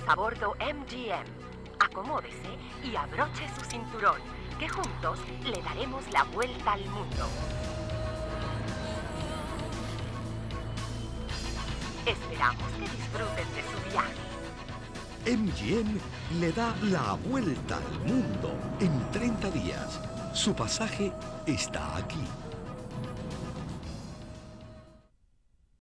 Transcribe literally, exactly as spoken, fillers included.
a bordo M G M. Acomódese y abroche su cinturón, que juntos le daremos la vuelta al mundo. Esperamos que disfruten de su viaje. M G M le da la vuelta al mundo en treinta días. Su pasaje está aquí.